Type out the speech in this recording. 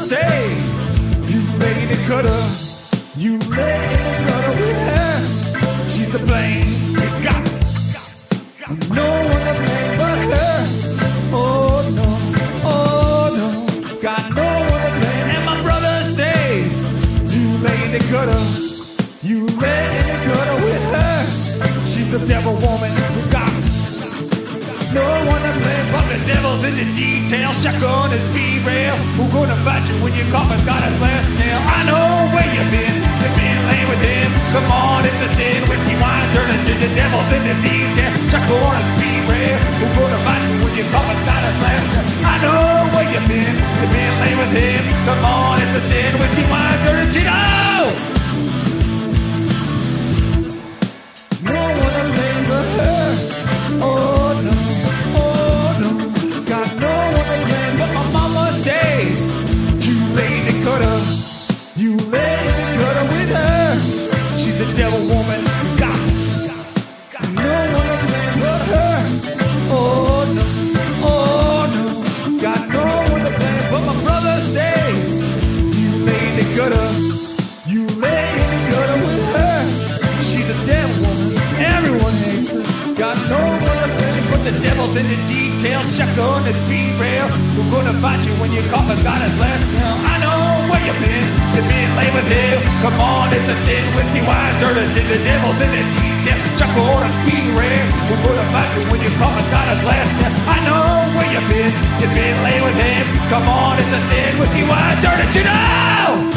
say you lay in the gutter, you lay in the gutter with her. She's to blame, you got no one to blame but her. Oh no, got no one to blame. And my brother say you lay in the gutter, you lay in the gutter with her. She's a devil woman who got no one to blame but the devil's in the details. Shotgun is female. Who gonna fight you when your coffin's got his last nail? I know where you've been laying with him. Come on, it's a sin. Whiskey, wine, turning to the devil's in the details. Shotgun is female. Who gonna fight you when your coffin's got his last nail? I know where you've been laying with him. Come on, it's a sin. Whiskey, wine, turning to the no one to blame but her. Oh no, got no one to blame but my mama say you lay in the gutter, you lay in the gutter with her. She's a devil woman, got no one to blame but her. Oh no, got no one to blame but my brother say you lay in the gutter, you lay in the gutter with her. She's a devil woman, everyone hates her. Got no one to blame but the devil's in the details. Shotgun is female. Who gonna fight you when your coffin's got his last nail? I know where you've been laying with him. Come on, it's a sin. Whiskey, wine, turning to the devil's in the details. Shotgun is female. Who gonna fight you when your coffin's got his last nail? I know where you've been laying with him. Come on, it's a sin. Whiskey, wine, turning to the